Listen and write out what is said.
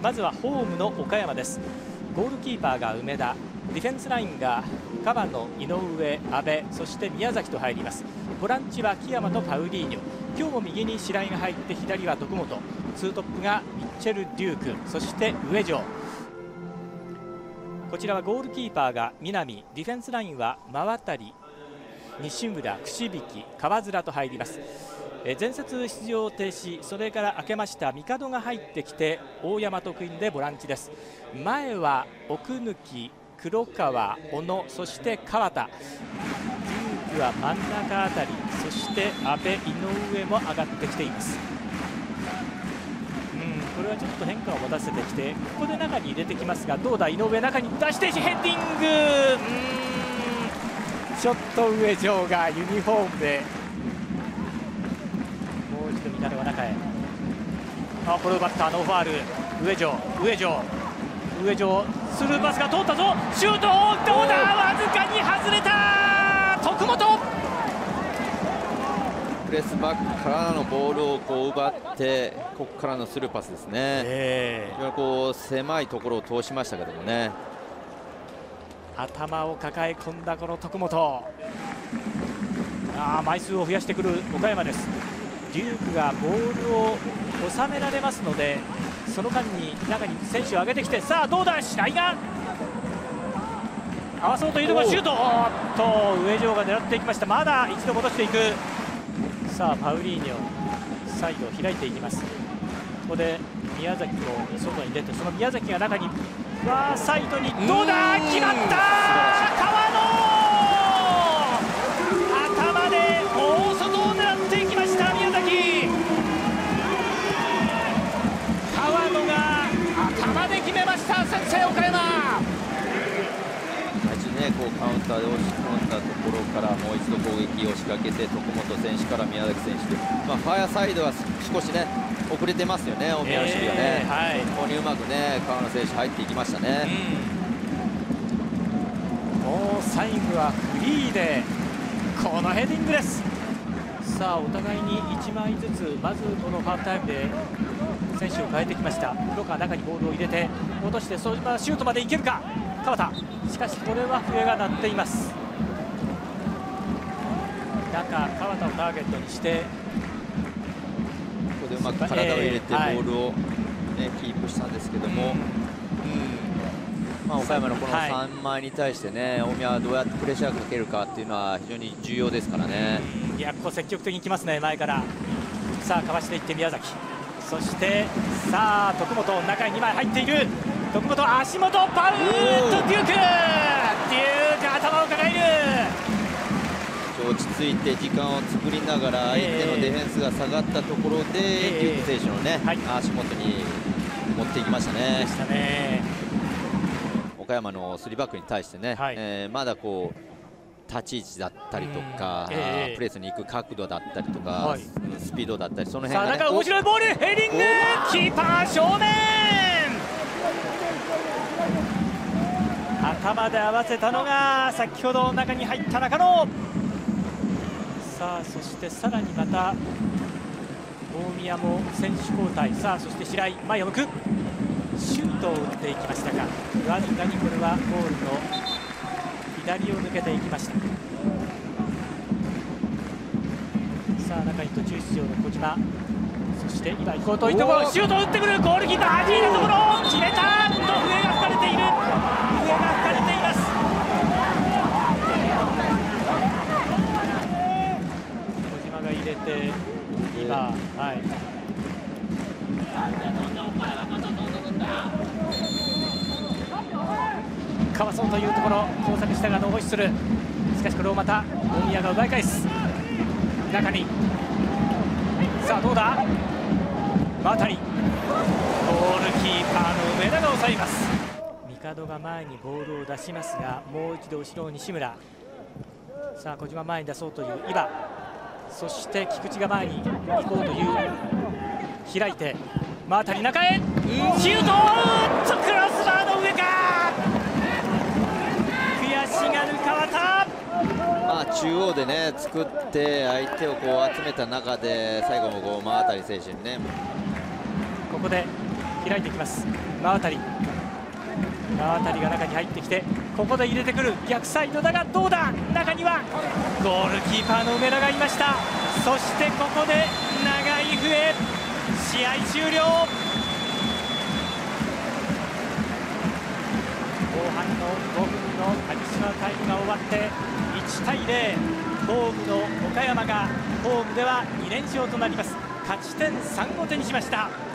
まずはホームの岡山です。ゴールキーパーが梅田、ディフェンスラインが川野、井上、阿部、そして宮崎と入ります。ボランチは木山とパウリーニョ、今日も右に白井が入って左は徳本、ツートップがミッチェル・デューク、そして上条。こちらはゴールキーパーが南、ディフェンスラインは馬渡、西村、櫛引、川面と入ります。前節出場停止、それから明けました帝が入ってきて大山得意でボランチです。前は奥貫、黒川、小野、そして川田、デュークは真ん中あたり、そして阿部、井上も上がってきています。これはちょっと変化を持たせてきて、ここで中に入れてきますが、どうだ、井上中に出してヘディング、ちょっと上条がユニフォームでもう一度見たのは中へ、これを奪ったノーファール、上条スルーパスが通ったぞ、シュート、どうだ、わずかに外れた徳本。 プレスバックからのボールをこう奪って、ここからのスルーパスですね。こう狭いところを通しましたけどもね。 頭を抱え込んだこの徳本、枚数を増やしてくる岡山です。デュークがボールを収められますので、その間に中に選手を上げてきて、さあどうだ、白井が合わそうというところ、シュート、上条が狙っていきました。まだ一度戻していく。さあパウリーニョサイドを開いていきます。ここで宮崎も外に出て、その宮崎が中にサイドに、どうだ、決まった、川野頭で大外を狙っていきました。宮崎、川野が頭で決めました。先制岡山。 こうカウンターで押し込んだところからもう一度攻撃を仕掛けて、徳本選手から宮崎選手で、ファイアサイドは少しね遅れてますよね、大宮の守備はね。ここにうまくね川野選手入っていきましたね。 もう最後はフリーでこのヘディングです。さあお互いに1枚ずつ、まずこのハーフタイムで選手を変えてきました。黒川中にボールを入れて落として、シュートまでいけるか川田、しかしこれは笛が鳴っています。中、川田をターゲットにして、 ここでうまく体を入れてボールを、キープしたんですけども、岡山のこの3枚に対してね、大宮はどうやってプレッシャーをかけるかっていうのは非常に重要ですからね。 いや、ここ積極的に来ますね、前から。さあかわしていって宮崎、そしてさあ徳本、中に2枚入っている徳本、足元パウーとデューク頭を抱える。 落ち着いて時間を作りながら、相手のディフェンスが下がったところで、デューク選手のね、足元に持っていきましたね。岡山の3バックに対してね、まだこう立ち位置だったりとか、プレスに行く角度だったりとか、スピードだったり、その辺がね。 さあ中、面白いボール、ヘディング、キーパー正面、頭で合わせたのが先ほど中に入った中野。さあそしてさらにまた大宮も選手交代。さあそして白井、前を向く、シュートを打っていきましたが、わずかにこれはゴールの左を抜けていきました。さあ中に途中出場の小島、そして今行こうというところ、シュートを打ってくるゴールキーパー、ハジーのところ決めた。笛が吹かれている、笛が吹かれています。小島が入れて今、かわそうというところ、交錯したがノーホイッスル。しかしこれをまた大宮が奪い返す。中に、さあどうだ、またりゴールキーパーの梅田が抑えます。帝が前にボールを出しますが、もう一度後ろ西村。さあ小島前に出そうという伊庭、そして菊池が前に行こうという、開いてまたり中へシュート、クロスバーの上か、悔しがる川田。 中央でね作って相手をこう集めた中で、最後もこう馬渡選手にね、 ここで開いていきます。 馬渡が中に入ってきて、ここで入れてくる逆サイドだがどうだ、中にはゴールキーパーの梅田がいました。そしてここで長い笛、試合終了。後半の5分のアディショナルタイムが終わって1対0、ホームの岡山がホームでは2連勝となります。勝ち点3を手にしました。